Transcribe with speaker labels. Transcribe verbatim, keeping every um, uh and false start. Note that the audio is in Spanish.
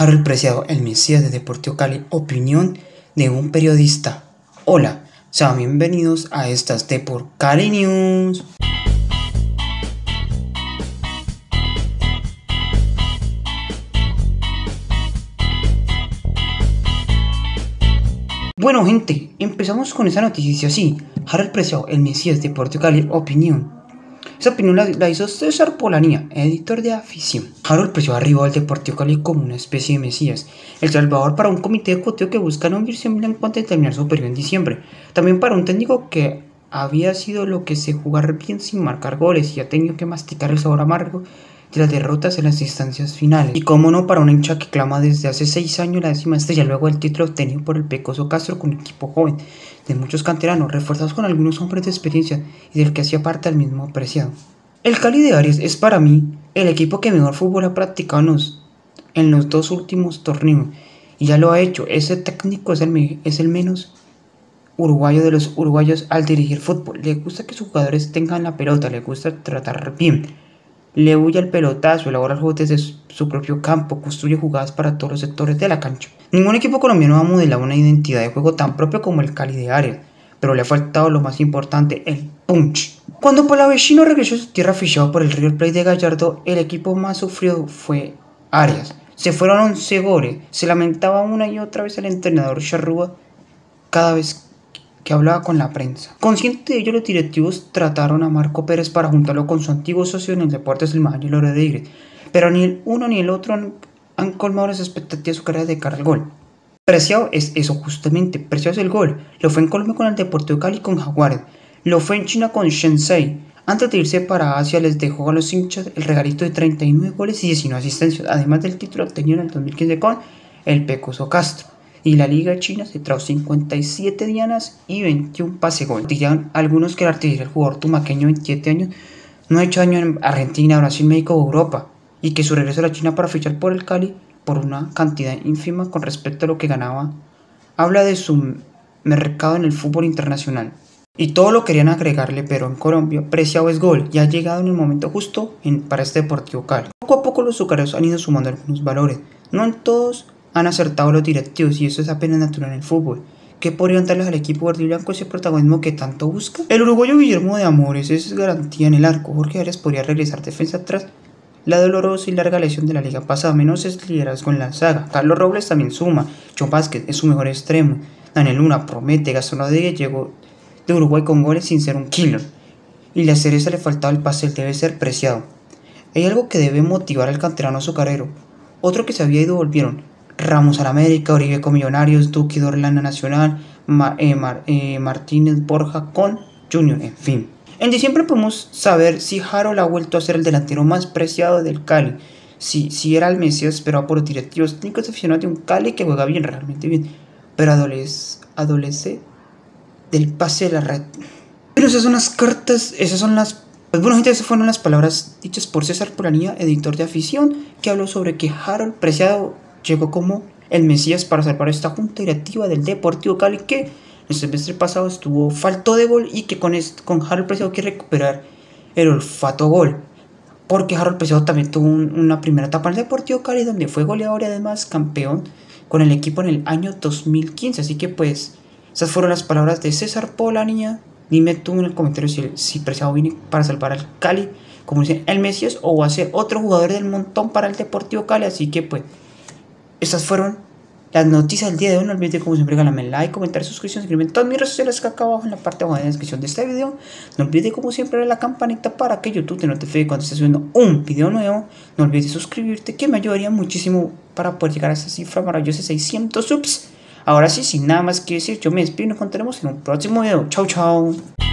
Speaker 1: Harold Preciado, el Mesías de Deportivo Cali, opinión de un periodista. Hola, sean bienvenidos a estas Depor Cali News. Bueno gente, empezamos con esa noticia así. Harold Preciado, el Mesías de Deportivo Cali, opinión. Esa opinión la, la hizo César Polanía, editor de Afición. Harold Preciado arribó al Deportivo Cali como una especie de mesías, el salvador para un comité ejecutivo que busca no irse en cuanto a terminar su periodo en diciembre. También para un técnico que había sido lo que se jugar bien sin marcar goles y ha tenido que masticar el sabor amargo de las derrotas en las instancias finales. Y cómo no para un hincha que clama desde hace seis años la décima estrella luego del título obtenido por el Pecoso Castro con un equipo joven de muchos canteranos, reforzados con algunos hombres de experiencia y del que hacía parte el mismo Preciado. El Cali de Arias es para mí el equipo que mejor fútbol ha practicado en los, en los dos últimos torneos y ya lo ha hecho. Ese técnico es el, es el menos uruguayo de los uruguayos al dirigir fútbol. Le gusta que sus jugadores tengan la pelota, le gusta tratar bien, le huye el pelotazo, elabora el juego desde su propio campo, construye jugadas para todos los sectores de la cancha. Ningún equipo colombiano ha modelado una identidad de juego tan propia como el Cali de Arias, pero le ha faltado lo más importante, el punch. Cuando Palavecino regresó a su tierra fichado por el River Plate de Gallardo, el equipo más sufrido fue Arias. Se fueron once goles, se lamentaba una y otra vez el entrenador Charrúa cada vez que hablaba con la prensa. Consciente de ello, los directivos trataron a Marco Pérez para juntarlo con su antiguo socio en el Deportes del Magdalena Rodríguez, pero ni el uno ni el otro han, han colmado las expectativas de su carrera de cara al gol. Preciado es eso justamente, Preciado es el gol. Lo fue en Colombia con el Deportivo Cali con Jaguares, lo fue en China con Shenzhen. Antes de irse para Asia les dejó a los hinchas el regalito de treinta y nueve goles y diecinueve asistencias, además del título obtenido en el dos mil quince con el Pecoso Castro. Y la Liga China se trajo cincuenta y siete dianas y veintiún pase gol. Dirían algunos que el artillero, el jugador tumaqueño de veintisiete años, no ha hecho daño en Argentina, Brasil, México o Europa, y que su regreso a la China para fichar por el Cali por una cantidad ínfima con respecto a lo que ganaba, habla de su mercado en el fútbol internacional. Y todo lo querían agregarle, pero en Colombia Preciado es gol y ha llegado en el momento justo en, para este Deportivo Cali. Poco a poco los azucareros han ido sumando algunos valores, no en todos han acertado los directivos y eso es apenas natural en el fútbol. ¿Qué podrían darles al equipo verde y blanco ese protagonismo que tanto busca? El uruguayo Guillermo de Amores es garantía en el arco. Jorge Arias podría regresar defensa atrás la dolorosa y larga lesión de la liga pasada, menos es liderazgo en la saga. Carlos Robles también suma, John Vázquez es su mejor extremo, Daniel Luna promete, Gastón Rodríguez llegó de Uruguay con goles sin ser un killer, y la cereza le faltaba el pastel, debe ser Preciado. Hay algo que debe motivar al canterano azucarero, otro que se había ido volvieron Ramos al América, Oribe con Millonarios, Duque Dorlana Nacional, Ma, eh, Mar, eh, Martínez Borja con Junior, en fin. En diciembre podemos saber si Harold ha vuelto a ser el delantero más preciado del Cali, si, si era el Mesías esperado por los directivos técnicos aficionados de un Cali que juega bien, realmente bien, pero adolece, adolece del pase de la red. Pero esas son las cartas, esas son las... Pues bueno gente, esas fueron las palabras dichas por César Polanía, editor de Afición, que habló sobre que Harold Preciado llegó como el Mesías para salvar esta junta directiva del Deportivo Cali que el semestre pasado estuvo falto de gol y que con, este, con Harold Preciado quiere recuperar el olfato gol, porque Harold Preciado también tuvo un, una primera etapa en el Deportivo Cali donde fue goleador y además campeón con el equipo en el año dos mil quince. Así que pues esas fueron las palabras de César Polanía. Dime tú en el comentario si, si Preciado viene para salvar al Cali como dicen el Mesías o va a ser otro jugador del montón para el Deportivo Cali. Así que pues estas fueron las noticias del día de hoy. No olvides como siempre regalarme like, comentar, suscripción, suscribirme en todas mis redes sociales que acá abajo en la parte de abajo de la descripción de este video. No olvides como siempre darle a la campanita para que YouTube te notifique cuando esté subiendo un video nuevo. No olvides suscribirte que me ayudaría muchísimo para poder llegar a esa cifra maravillosa de seiscientos subs. Ahora sí, sin nada más que decir, yo me despido y nos encontraremos en un próximo video. Chao, chao.